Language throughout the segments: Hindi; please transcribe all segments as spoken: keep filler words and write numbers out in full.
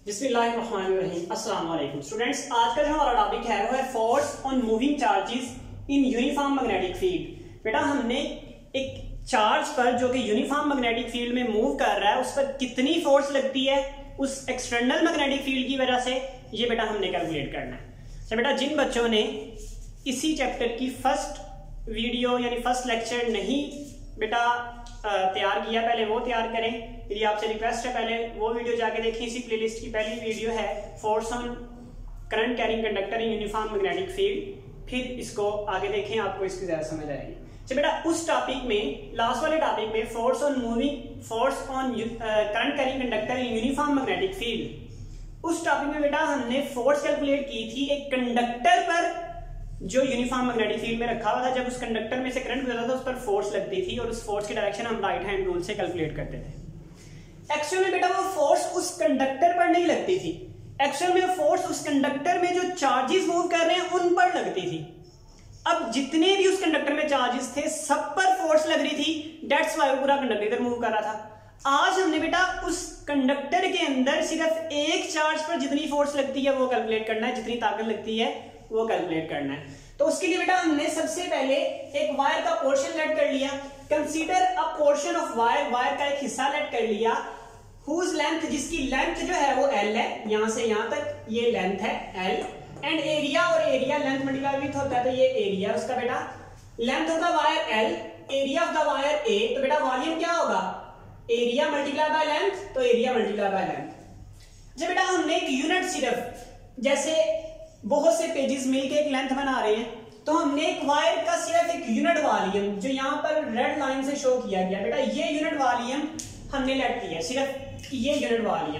बिस्मिल्लाहिर्रहमानिर्रहीम। अस्सलाम वालेकुम स्टूडेंट्स, आज का जो हमारा टॉपिक है वो है force on moving charges in uniform magnetic field. बेटा हमने एक चार्ज पर जो कि यूनिफॉर्म मैग्नेटिक फील्ड में मूव कर रहा है उस पर कितनी फोर्स लगती है उस एक्सटर्नल मैग्नेटिक फील्ड की वजह से, ये बेटा हमने कैलकुलेट करना है। तो बेटा जिन बच्चों ने इसी चैप्टर की फर्स्ट वीडियो यानी फर्स्ट लेक्चर नहीं बेटा तैयार किया, पहले वो तैयार करें। यदि आपसे रिक्वेस्ट है पहले वो वीडियो जाके देखें। इसी प्लेलिस्ट की पहली वीडियो है force on current carrying conductor in uniform magnetic field, फिर इसको आगे देखें, आपको इसकी ज्यादा समझ आएगी। तो बेटा उस टॉपिक में, लास्ट वाले टॉपिक में force on moving force on current carrying conductor in uniform magnetic field, उस टॉपिक में बेटा हमने फोर्स कैलकुलेट की थी एक कंडक्टर पर जो यूनिफॉर्म मैग्नेटिक फील्ड में रखा हुआ था। जब उस कंडक्टर में से करंट गुजरता था उस पर फोर्स लगती थी और उस फोर्स की डायरेक्शन हम राइट हैंड रूल से कैलकुलेट करते थे। एक्चुअल में बेटा वो फोर्स उस कंडक्टर पर नहीं लगती थी, एक्चुअल में फोर्स उस कंडक्टर में जो चार्जेस मूव कर रहे हैं उन पर लगती थी। अब जितने भी उस कंडक्टर में चार्जेस थे सब पर फोर्स लग रही थी, दैट्स व्हाई पूरा कंडक्टर इधर मूव कर रहा था। आज हमने बेटा उस कंडक्टर के अंदर सिर्फ एक चार्ज पर जितनी फोर्स लगती है वो कैलकुलेट करना है, जितनी ताकत लगती है वो कैलकुलेट करना है। तो उसके लिए बेटा हमने सबसे पहले एक वायर का पोर्शन लेट कर लिया। Consider a portion of wire, wire का एक हिस्सा लेट कर लिया हुज लेंथ, जिसकी लेंथ जो है वो एल है, यहां से यहां तक ये लेंथ है एल, एंड एरिया, और एरिया लेंथ मल्टीप्लाई विड्थ होता है तो ये एरिया उसका बेटा। Length of the wire L, area of the wire A, तो बेटा वॉल्यूम क्या होगा, एरिया मल्टीप्लाई बाय लेंथ, तो एरिया मल्टीप्लाई बाय लेंथ। जब बेटा हमने एक यूनिट, सिर्फ जैसे बहुत से पेजेस मिलके एक लेंथ बना रहे हैं, तो हमने एक वायर का सिर्फ एक यूनिट वॉल्यूम जो यहाँ पर रेड लाइन से शो किया गया बेटा, ये यूनिट वॉल्यूम हमने लेट किया, सिर्फ ये यूनिट वॉल्यूम,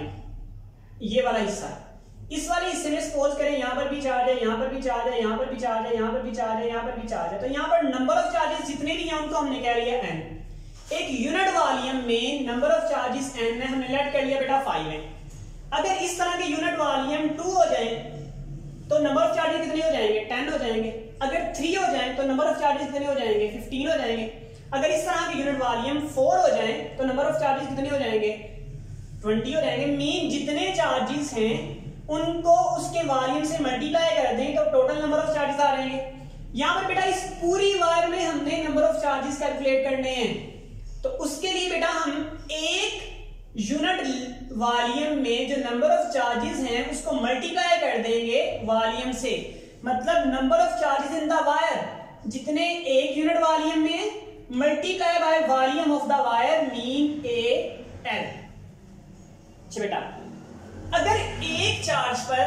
ये वाला हिस्सा। इस वाले हिस्से में सपोज करें यहाँ पर भी चार्ज है, यहाँ पर भी चार्ज है, यहाँ पर भी चार्ज है, यहाँ पर भी चार्ज है, यहाँ पर भी चार्ज है, तो यहाँ पर नंबर ऑफ चार्जेस जितने भी हैं उनको हमने कह लिया एन। एक यूनिट वॉल्यूम में नंबर ऑफ चार्जेस एन है, हमने लेट कर लिया बेटा फाइव है। अगर इस तरह के यूनिट वॉल्यूम टू हो जाए तो नंबर ऑफ चार्जेस कितने हो जाएंगे, टेन हो जाएंगे। अगर थ्री हो जाए तो नंबर ऑफ चार्जेस कितने हो जाएंगे, फिफ्टीन हो जाएंगे। अगर इस तरह के यूनिट वॉल्यूम फोर हो जाए तो नंबर ऑफ चार्जेस कितने हो जाएंगे, ट्वेंटी हो जाएंगे। मीन जितने चार्जेस हैं उनको उसके वॉल्यूम से मल्टीप्लाई कर दें तो टोटल नंबर ऑफ चार्जेस आ जाएंगे। यहां पर बेटा इस पूरी वायर में हमने नंबर ऑफ चार्जेस कैलकुलेट करने हैं, तो उसके लिए बेटा हम एक यूनिट वॉल्यूम में जो नंबर ऑफ चार्जेस हैं उसको मल्टीप्लाई कर देंगे वॉल्यूम से, मतलब number of charges in the wire जितने एक यूनिट वॉल्यूम में multiply by volume of the wire mean A L. अच्छा बेटा, अगर एक चार्ज पर,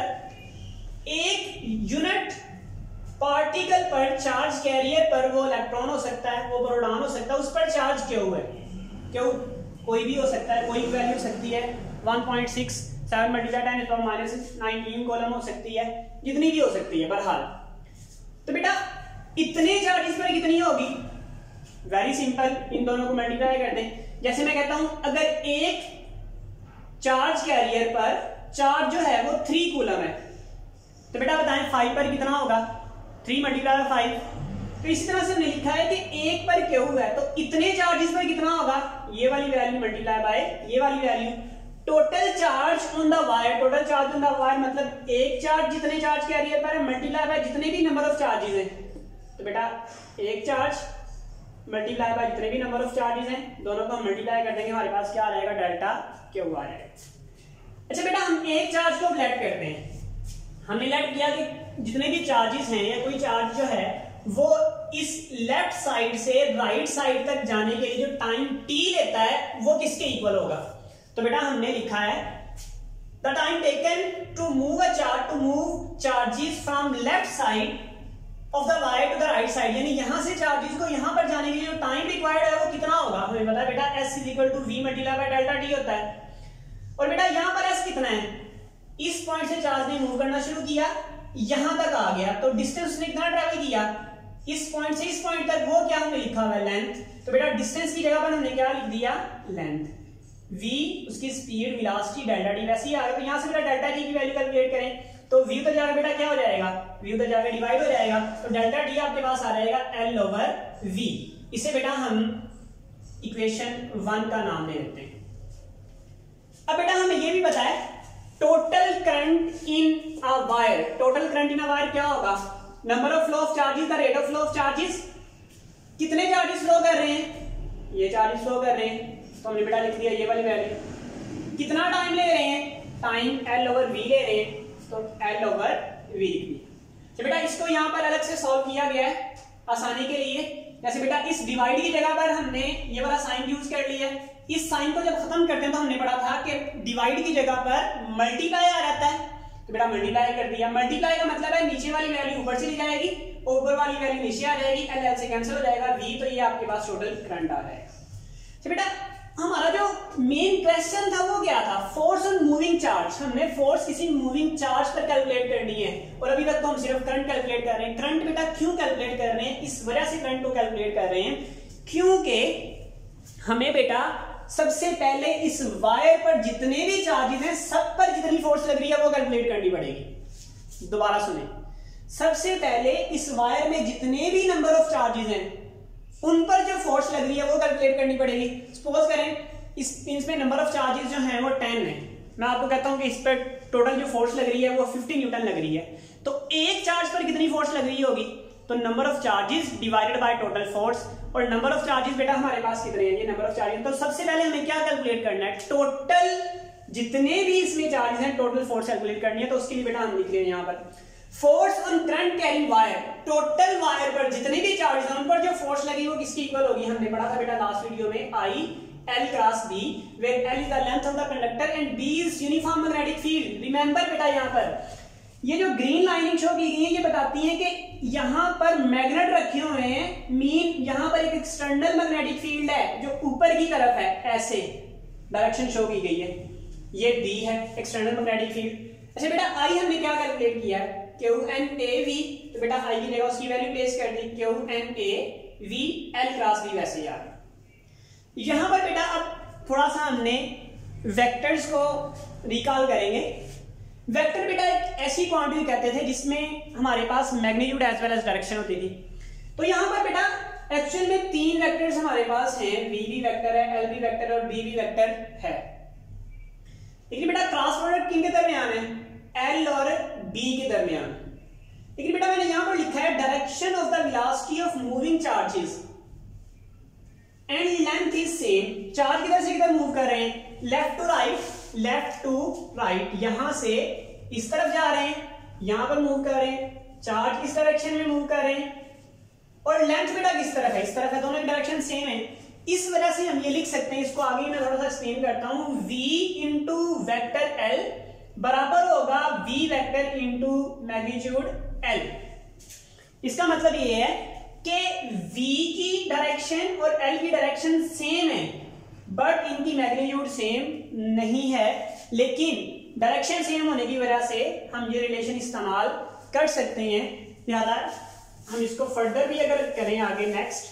एक यूनिट पार्टिकल पर, चार्ज कैरियर पर, वो इलेक्ट्रॉन हो सकता है, वो प्रोटॉन हो सकता है, उस पर चार्ज क्यों है, क्यों कोई भी हो सकता है, कोई भी वैल्यू हो सकती है, one point six seven multiply ten to minus nineteen coulomb हो सकती है, जितनी भी हो सकती है बहरहाल। तो बेटा इतने चार्जेस पर कितनी होगी, वेरी सिंपल, इन दोनों को मल्टीप्लाई कर दें। जैसे मैं कहता हूं अगर एक चार्ज कैरियर पर चार्ज जो है वो थ्री कूलम है, तो बेटा बताएं फाइव पर कितना होगा, थ्री मल्टीप्लाई फाइव। तो इसी तरह से हमने लिखा है कि एक पर क्यू है तो इतने चार्जेस पर कितना होगा, ये वाली वैल्यू मल्टीप्लाई बाय ये वाली value. Total charge on the wire, total charge on the wire मतलब एक चार्ज जितने चार्ज कैरियर पर है मल्टीप्लाई बाय जितने भी नंबर ऑफ चार्जेस हैं, तो बेटा एक चार्ज मल्टीप्लाई बाय जितने भी नंबर ऑफ चार्जेस हैं, दोनों को हम मल्टीप्लाई कर देंगे, हमारे पास क्या आ जाएगा, डेल्टा क्यू आ जाएगा। अच्छा बेटा हम एक चार्ज को लेट करते हैं, हमने लेट किया कि जितने भी चार्जेस हैं या कोई चार्ज जो है वो इस लेफ्ट साइड से राइट साइड तक जाने के लिए जो टाइम टी लेता है वो किसके इक्वल होगा। तो बेटा हमने लिखा है the time taken to move a charge to move charges from left side of the wire to the right side, यानी यहां से चार्जेस को यहां पर जाने के लिए जो टाइम रिक्वायर्ड है वो कितना होगा, हमें पता है बेटा S is equal to V multiply by delta T होता है। और बेटा यहां पर एस कितना है, इस पॉइंट से चार्ज ने मूव करना शुरू किया, यहां तक आ गया, तो डिस्टेंस ने कितना ट्रेवल किया, इस पॉइंट से इस पॉइंट तक, वो क्या हमने लिखा हुआ है लेंथ। तो बेटा डिस्टेंस की जगह पर हमने क्या लिख दिया, लेंथ। v उसकी स्पीड, वेलोसिटी, डेल्टा टी वैसे ही आ गया, तो यहां से बेटा डेल्टा टी की वैल्यू कैलकुलेट करें तो v उधर जाकर बेटा क्या हो जाएगा, v उधर जाकर डिवाइड हो जाएगा, तो डेल्टा टी आपके पास आ जाएगा l ओवर v। इसे बेटा हम इक्वेशन वन का नाम दे देते हैं। अब बेटा हमें यह भी पता है total current in a wire, total current in a wire क्या होगा, number of flow of charges का rate of flow of charges, कितने चार्जेस फ्लो कर रहे हैं, ये चार्जेस फ्लो कर रहे हैं, तो हमने बेटा लिख दिया ये वाली वैल्यू। कितना टाइम ले रहे हैं, टाइम एल ओवर वी ले रहे हैं, तो एल ओवर वी लिख दिया। तो बेटा इसको यहाँ पर अलग से सॉल्व किया गया है आसानी के लिए। जैसे बेटा इस डिवाइड की जगह पर हमने ये वाला साइन यूज कर लिया है। इस साइन को जब खत्म करते हैं तो हमने पढ़ा था कि डिवाइड की जगह पर मल्टीप्लाई आ जाता है, तो बेटा मल्टीप्लाई कर दिया। मल्टीप्लाई का मतलब है नीचे वाली वैल्यू ऊपर चली जाएगी, ऊपर वाली वैल्यू नीचे आ जाएगी, एल एल से कैंसिल हो जाएगा, वी तो ये आपके पास टोटल करंट आ जाएगा। तो बेटा हमारा जो मेन क्वेश्चन था वो क्या था, फोर्स ऑन मूविंग चार्ज। हमने फोर्स किसी मूविंग चार्ज पर कैलकुलेट करनी है, और अभी तक तो हम सिर्फ करंट कैलकुलेट कर रहे हैं। करंट बेटा क्यों कैलकुलेट कर रहे हैं, इस वजह से करंट को कैलकुलेट कर रहे हैं क्योंकि हमें बेटा सबसे पहले इस वायर पर जितने भी चार्जेस हैं सब पर जितनी फोर्स लग रही है वो कैलकुलेट करनी पड़ेगी। दोबारा सुने, सबसे पहले इस वायर में जितने भी नंबर ऑफ चार्जेस हैं उन पर जो फोर्स लग रही है वो कैलकुलेट करनी पड़ेगी। सपोज करें इस इसमें नंबर ऑफ चार्जेस जो हैं वो टेन है, मैं आपको कहता हूं कि इस पर टोटल जो फोर्स लग रही है वो फिफ्टी न्यूटन लग रही है, तो एक चार्ज पर कितनी फोर्स लग रही होगी, तो number of charges divided by total force. और नंबर ऑफ चार्जेस बेटा हमारे पास कितने हैं, ये नंबर ऑफ चार्जेस। तो सबसे पहले हमें क्या कैलकुलेट करना है, टोटल जितने भी इसमें चार्जेस हैं टोटल फोर्स कैलकुलेट करनी है। तो उसके लिए बेटा हम लिख रहे हैं यहाँ पर force on current carrying wire, total wire पर जितने भी चार्जेस हैं उन पर जो फोर्स लगी वो किसकी इक्वल होगी, हमने पढ़ा था बेटा लास्ट वीडियो में, I L cross B, where L is the length of the conductor and B is uniform magnetic field। Remember बेटा यहाँ पर ये जो ग्रीन लाइनिंग शो की गई है ये बताती है कि यहाँ पर मैग्नेट रखे हुए हैं, मीन यहाँ पर एक एक्सटर्नल मैग्नेटिक फील्ड है जो ऊपर की तरफ है, ऐसे डायरेक्शन शो की गई है, ये D है एक्सटर्नल मैग्नेटिक फील्ड। अच्छा बेटा I हमने क्या कैलकुलेट किया है, क्यू एन ए वी, तो बेटा I की जगह उसकी वैल्यू प्लेस कर दी, Q N A V L cross B वैसे यार। यहां पर बेटा अब थोड़ा सा हमने वेक्टर्स को रिकॉल करेंगे। वेक्टर बेटा एक ऐसी क्वांटिटी कहते थे जिसमें हमारे पास magnitude as well as direction होती थी। तो यहां पर बेटा एक्चुअल में तीन वेक्टर्स हमारे पास हैं, वी भी वेक्टर है, एल भी वेक्टर और बी भी वेक्टर है। लेकिन बेटा क्रॉस प्रोडक्ट किनके दरमियान है, एल और बी के दरमियान। लेकिन बेटा मैंने यहां पर लिखा है direction of the velocity of moving charges and length is same. Charge किधर से किधर मूव कर रहे हैं, left to right, left to right, यहां से इस तरफ जा रहे हैं, यहां पर मूव कर रहे हैं, चार्ज इस डायरेक्शन में मूव कर रहे हैं, और लेंथ बेटा किस तरफ है, इस तरफ है, दोनों की डायरेक्शन सेम है। इस वजह से हम ये लिख सकते हैं, इसको आगे मैं थोड़ा सा एक्सप्लेन करता हूं, v इंटू वेक्टर l बराबर होगा v vector into magnitude l। इसका मतलब ये है कि v की डायरेक्शन और l की डायरेक्शन सेम है, बट इनकी मैग्नीट्यूड सेम नहीं है। लेकिन डायरेक्शन सेम होने की वजह से हम ये रिलेशन इस्तेमाल कर सकते हैं। लिहाजा हम इसको फर्दर भी अगर करें आगे नेक्स्ट,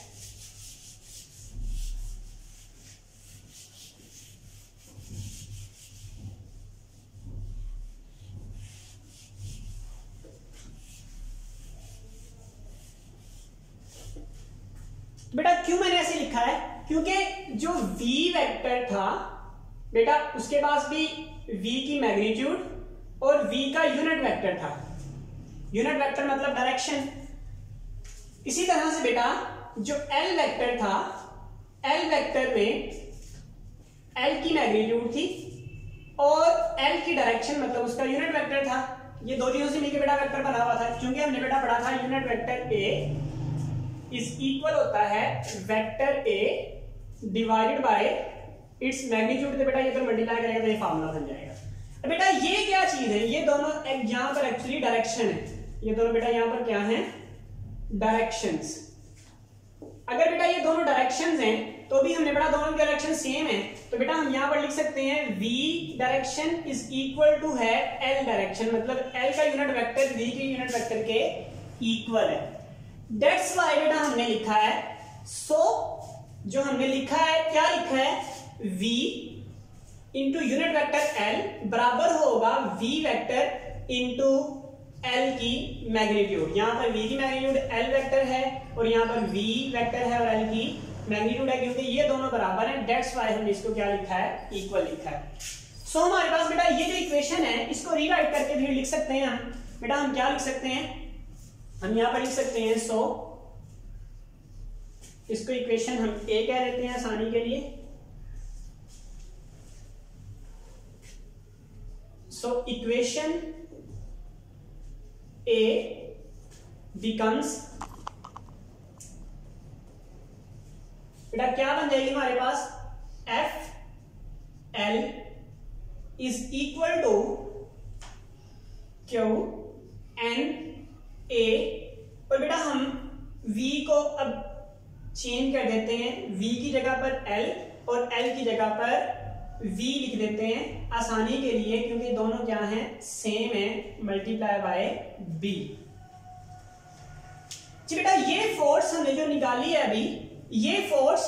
बेटा क्यों मैंने ऐसे लिखा है, क्योंकि जो v वेक्टर था बेटा उसके पास भी v की मैग्नीट्यूड और v का यूनिट वेक्टर था। यूनिट वेक्टर मतलब डायरेक्शन। इसी तरह से बेटा जो l वेक्टर था, l वेक्टर में l की मैग्नीट्यूड थी और l की डायरेक्शन मतलब उसका यूनिट वेक्टर था। ये दो चीजों से मिलकर बेटा वेक्टर बना हुआ था। क्योंकि हमने बेटा पढ़ा था unit vector a is equal होता है vector a divided by its magnitude. तो बेटा ये तो मल्टीप्लाई करेगा तो ये फार्मूला बन जाएगा। अब बेटा ये क्या चीज है, ये दोनों यहां पर एक्चुअली डायरेक्शन है, ये दोनों बेटा यहां पर क्या है, डायरेक्शंस। अगर बेटा ये दोनों डायरेक्शंस हैं तो भी हमने बेटा दोनों की डायरेक्शन सेम है, तो बेटा हम यहां पर लिख सकते हैं v direction is equal to है l डायरेक्शन, मतलब l का यूनिट वेक्टर v के यूनिट वेक्टर के इक्वल है। दैट्स व्हाई बेटा हमने लिखा है, सो so, जो हमने लिखा है क्या लिखा है, v into unit vector l बराबर होगा v वेक्टर इंटू l की मैग्नीट्यूड। यहां पर v की मैग्नीट्यूड l वेक्टर है और यहां पर v वेक्टर है और l की मैग्नीट्यूड है, क्योंकि ये दोनों बराबर हैं। दैट्स व्हाई हमने इसको क्या लिखा है, इक्वल लिखा है। सो so, हमारे पास बेटा ये जो इक्वेशन है इसको रीराइट करके फील्ड लिख सकते हैं हम बेटा, हम क्या लिख सकते हैं, हम यहां पर लिख सकते हैं सो इसको इक्वेशन हम ए कह देते हैं आसानी के लिए। सो इक्वेशन ए बिकम्स बेटा क्या बन जाएगी हमारे पास, F L is equal to Q N A, और बेटा हम v को अब चेंज कर देते हैं, v की जगह पर l और l की जगह पर v लिख देते हैं आसानी के लिए, क्योंकि दोनों क्या हैं, सेम है, मल्टीप्लाई बाय b। जी बेटा ये फोर्स हमने जो निकाली है अभी, ये फोर्स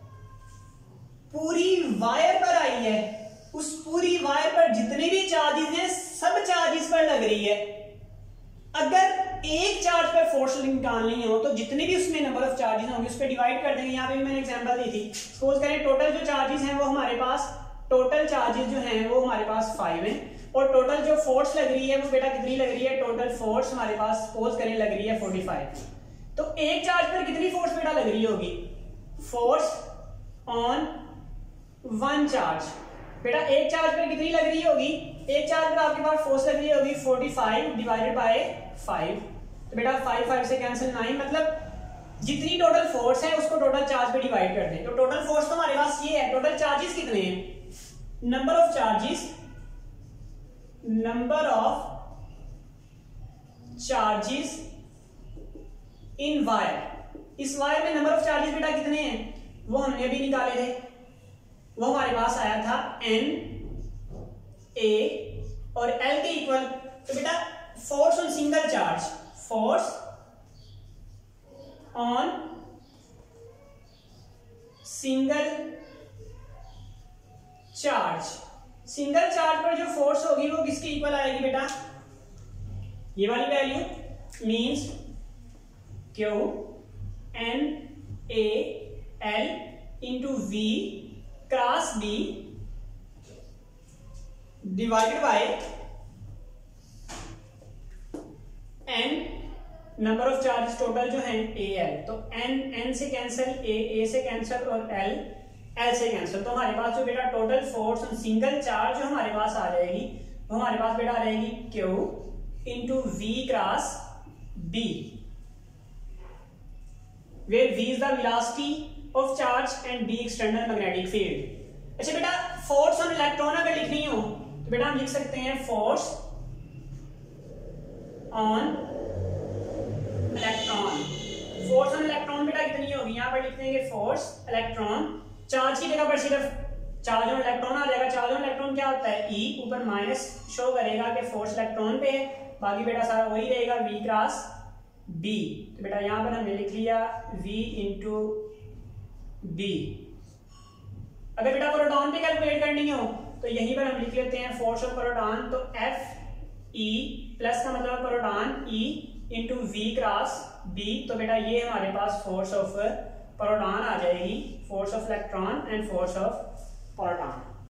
पूरी वायर पर आई है, उस पूरी वायर पर जितने भी चार्जेस हैं सब चार्जेस पर लग रही है। अगर एक चार्ज पर फोर्स निकालनी हो तो जितने भी उसमें नंबर ऑफ चार्जेस होंगे उस पर डिवाइड कर देंगे। यहाँ पे भी मैंने एग्जांपल दी थी, सपोज करें टोटल जो चार्जेस हैं वो हमारे पास, टोटल चार्जेस जो हैं वो हमारे पास फाइव हैं, और टोटल जो फोर्स लग रही है वो बेटा कितनी लग रही है, टोटल फोर्स हमारे पास सपोज करें लग रही है फोर्टी फाइव। तो एक चार्ज पर कितनी फोर्स बेटा लग रही होगी, फोर्स ऑन वन चार्ज, बेटा एक चार्ज पर कितनी लग रही होगी, एक चार्ज पर आपके पास फोर्स लग रही होगी forty five divided by five, तो बेटा फाइव फाइव से कैंसिल नाइन, मतलब जितनी टोटल फोर्स है उसको टोटल चार्ज पे डिवाइड कर दें। तो टोटल फोर्स तो हमारे पास ये है, टोटल चार्जेस कितने हैं, number of charges, number of charges in wire, इस वायर में नंबर ऑफ चार्जेस बेटा कितने हैं वो हमने अभी निकाले थे, वो हमारे पास आया था एन ए और एल के इक्वल। तो बेटा force on single charge, force on single charge, single charge पर जो फोर्स होगी वो किसके इक्वल आएगी बेटा, ये वाली value means Q N A L into V cross B divided by N number of charges total जो है ए एल। तो एन एन से कैंसिल, ए ए से कैंसिल और एल एल से कैंसिल। तो हमारे पास जो बेटा total force on single charge जो हमारे पास आ जाएगी वो हमारे पास बेटा आ जाएगी Q into V cross B, where v is the velocity of charge and b external magnetic field। अच्छा बेटा फोर्स ऑन इलेक्ट्रॉन अगर लिखनी हो तो बेटा हम लिख सकते हैं force on electron, force on electron बेटा कितनी होगी, यहां पर लिख देंगे फोर्स इलेक्ट्रॉन, चार्ज की जगह पर सिर्फ चार्ज ऑन इलेक्ट्रॉन आ जाएगा। चार्ज ऑन इलेक्ट्रॉन क्या होता है, ई ऊपर माइनस शो करेगा कि फोर्स इलेक्ट्रॉन पे है, बाकी बेटा सारा वही रहेगा वी क्रॉस बी। तो बेटा यहां पर हमने लिख लिया v इंटू बी। अगर बेटा प्रोटॉन पे कैलकुलेट करनी हो तो यहीं पर हम लिख लेते हैं फोर्स ऑफ प्रोटॉन, तो एफ ई प्लस का मतलब proton E into V cross B. तो बेटा ये हमारे पास फोर्स ऑफ प्रोटॉन आ जाएगी, force of electron and force of proton.